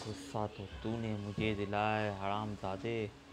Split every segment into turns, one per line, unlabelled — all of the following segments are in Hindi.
गुस्सा तो तूने मुझे दिलाया हरामजादे।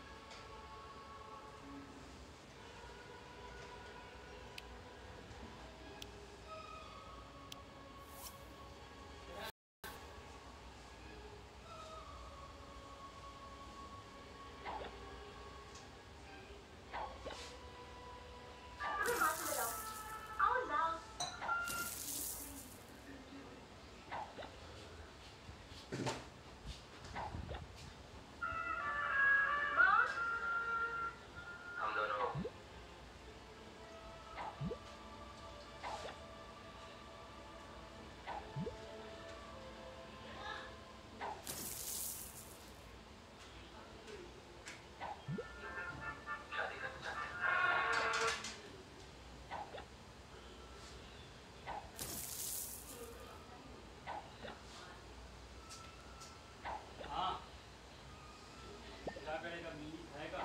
क्या करेगा? बिल्ली खाएगा?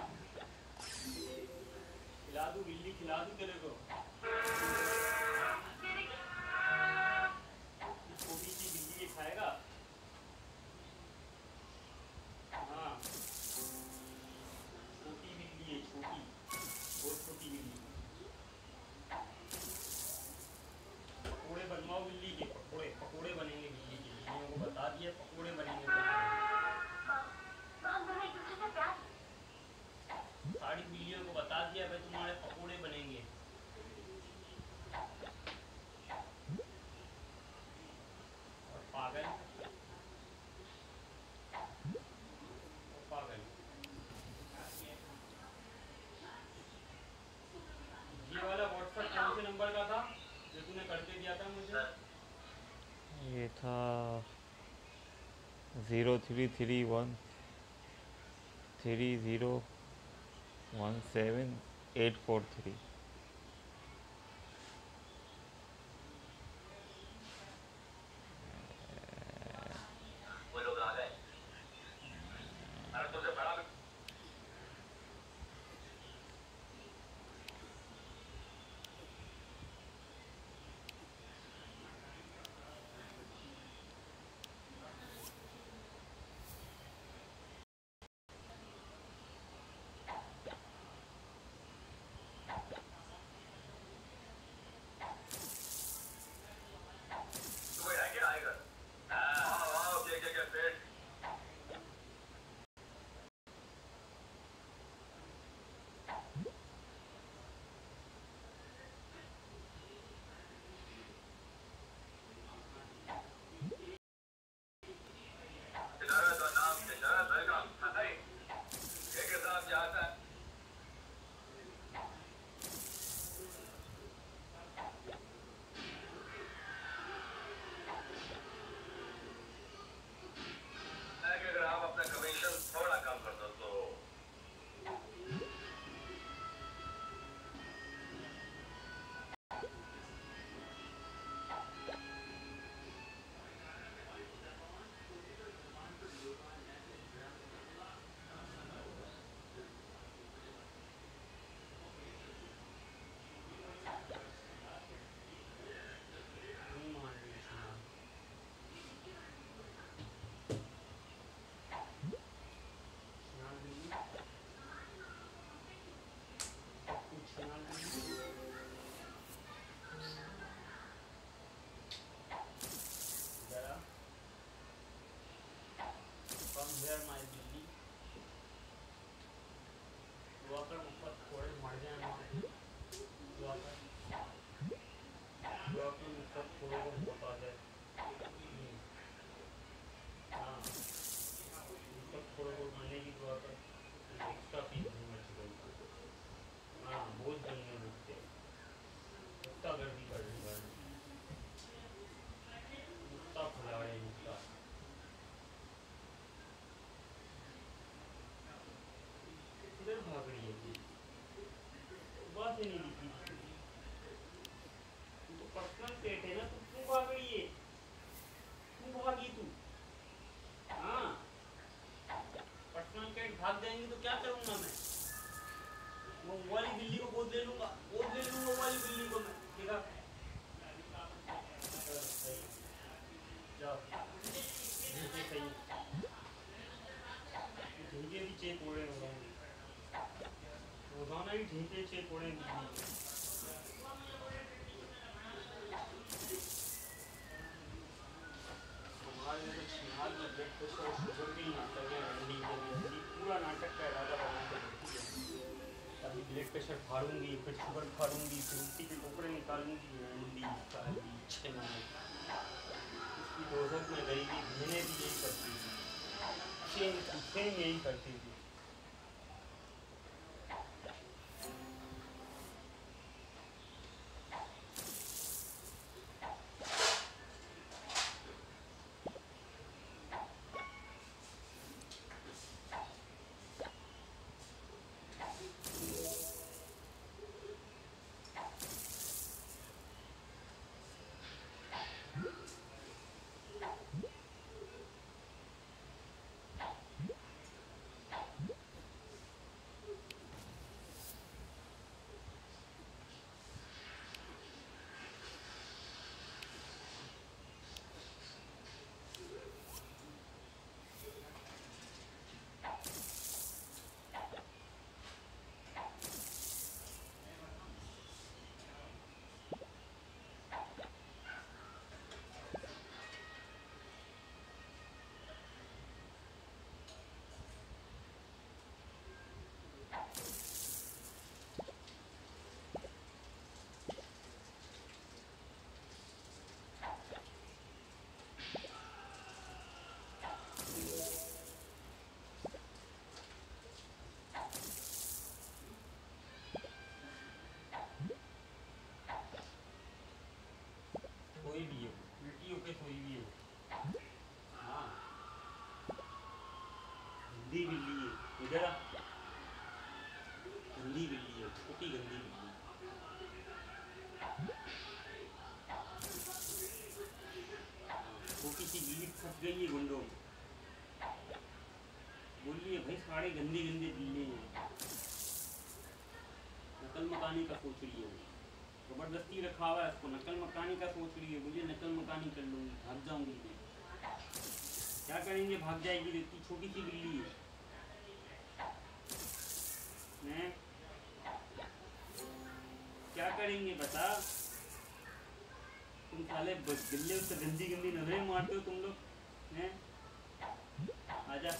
खिला दूं बिल्ली, खिला दूं तेरे को? छोटी सी बिल्ली ये खाएगा? हाँ, छोटी बिल्ली है, छोटी, बहुत छोटी बिल्ली। पकोड़े बनवाओ बिल्ली के, पकोड़े पकोड़े बनेंगे बिल्ली के। बिल्लियों को बता दिया पकोड़े बनेंगे सारी बिल्लियों को बता दिया भाई तुम्हारे पकोड़े बनेंगे। और पागल, पागल। ये वाला व्हाट्सएप कौन से नंबर का था जो तूने करके दिया था मुझे?
ये था 0331301784
वो लोग आ गए। अरे तुझे बड़ा कोई है क्या आएगा? आओ क्या पेट। इशारा तो नाम इशारा वेलकम। नहीं, ये के साथ क्या आता है? अगर आप अपना कमीशन थोड़ा कम कर दो तो।
Come here my बिल्ली। दुआ कर मुझपर थोड़े मर जाए माँ। दुआ कर मुझपर थोड़े को बहुत आ जाए। हाँ, मुझपर थोड़े को मरने की दुआ कर। एक्स्ट्रा पीस दूंगा चिकन का। हाँ, बहुत जंगल मुझसे कुत्ता गर्दी कर रही है। कुत्ता फुला रहे मुझका। ब्लड प्रेशर और शुगर के ही नाटक है। अंडी पूरा नाटक का इरादा बना के रखी है। अभी ब्लड प्रेशर फाड़ूंगी, फिर शुगर फाड़ूंगी, फिर मिट्टी के टोकरे निकालूंगी। अंडी साली 6 महीने इसकी दोजख में गई थी। बहनें भी यही करती थी, सेम यही करती थी। कोई भी है, उल्टी होके सोई भी है। हाँ, गंदी बिल्ली है। इधर आ, गंदी बिल्ली है, छोटी गंदी बिल्ली। छोटी सी बिल्ली फंस गई है गुंडों में। बोलिए भाई सारे गंदी गंदी बिल्ली हैं। नकल मकानी का सोच रही है वो, जबरदस्ती रखा हुआ है उसको, नकल मकानी का सोच रही है। बोलिए नकल मकानी कर लूँगी, भाग जाऊँगी मैं। क्या करेंगे, भाग जाएगी, इतनी छोटी सी बिल्ली है। हैं? क्या करेंगे बता? तुम साले बिल्ले उससे गंदी गंदी नजरें मारते हो तुम लोग हैं। आजा,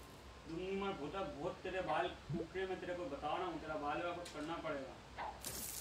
दुमनी मार, बहुत तेरे बाल टूट रहे, मैं तेरे को बता रहा हूँ, तेरा बाल का कुछ करना पड़ेगा।